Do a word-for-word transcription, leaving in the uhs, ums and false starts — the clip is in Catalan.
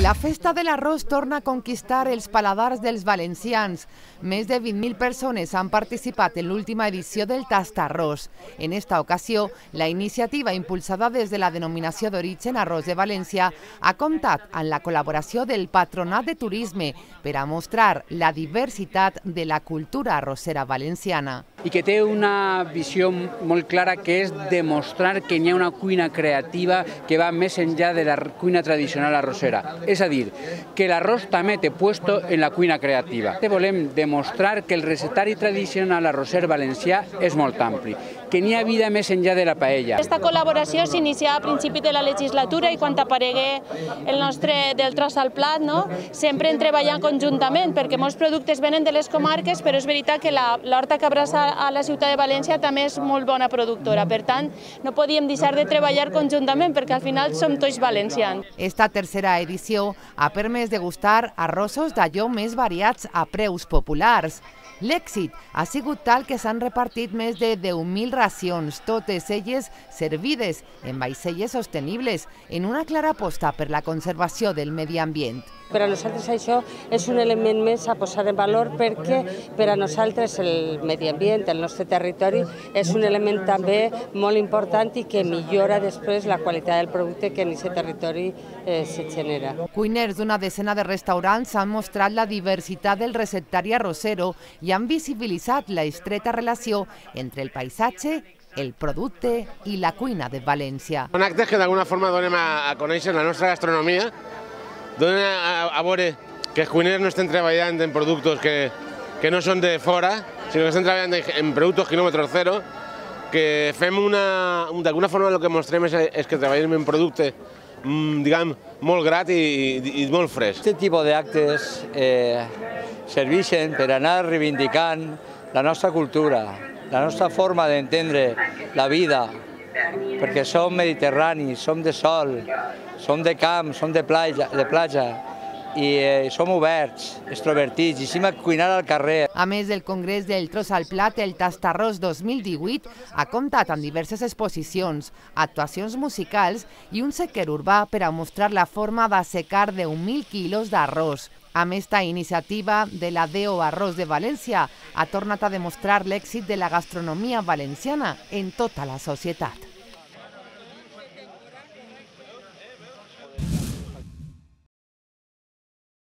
La festa de l'arròs torna a conquistar els paladars dels valencians. Més de vint mil persones han participat en l'última edició del Tastarròs. En esta ocasió, la iniciativa impulsada des de la denominació d'origen Arròs de València ha comptat amb la col·laboració del Patronat de Turisme per a mostrar la diversitat de la cultura arrossera valenciana. I que té una visió molt clara, que és demostrar que hi ha una cuina creativa que va més enllà de la cuina tradicional arrossera. És a dir, que l'arròs també té puesto en la cuina creativa. Volem demostrar que el receptari tradicional arrosser valencià és molt ampli, que n'hi ha vida més enllà de la paella. Aquesta col·laboració s'inicia a principi de la legislatura i quan aparegué el nostre del tros al plat, no? Sempre hem treballat conjuntament, perquè molts productes venen de les comarques, però és veritat que l'horta que abraça a la ciutat de València també és molt bona productora. Per tant, no podíem deixar de treballar conjuntament, perquè al final som tots valencians. Esta tercera edició ha permès degustar arrossos d'allò més variats a preus populars. L'èxit ha sigut tal que s'han repartit més de deu mil racions, totes elles servides en vaixelles sostenibles, en una clara aposta per la conservació del medi ambient. Per a nosaltres això és un element més a posar en valor perquè per a nosaltres el medi ambient, el nostre territori, és un element també molt important i que millora després la qualitat del producte que en aquest territori eh, se genera. Cuiners d'una decena de restaurants han mostrat la diversitat del receptari arrossero i han visibilitzat la estreta relació entre el paisatge, el producte i la cuina de València. Són actes que d'alguna forma donem a, a conèixer la nostra gastronomia, donen a, a veure que els cuiners no estem treballant en productes que, que no són de fora, sinó que estem treballant en productes quilòmetre zero, que fem una... D'alguna forma el que mostrem és, és que treballem en producte diguem, molt grat i, i, i molt fresc. Aquest tipus d'actes eh, serveixen per anar reivindicant la nostra cultura, la nostra forma d'entendre la vida, perquè som mediterranis, som de sol, som de camp, som de platja, de platja i eh, som oberts, extrovertits, i sim a cuinar al carrer. A més del Congrés del Tros al Plat, el Tastarròs dos mil divuit ha comptat amb diverses exposicions, actuacions musicals i un sequer urbà per a mostrar la forma d'assecar deu mil quilos d'arròs. Amb esta iniciativa de la D O Arròs de València ha tornat a demostrar l'èxit de la gastronomia valenciana en tota la societat.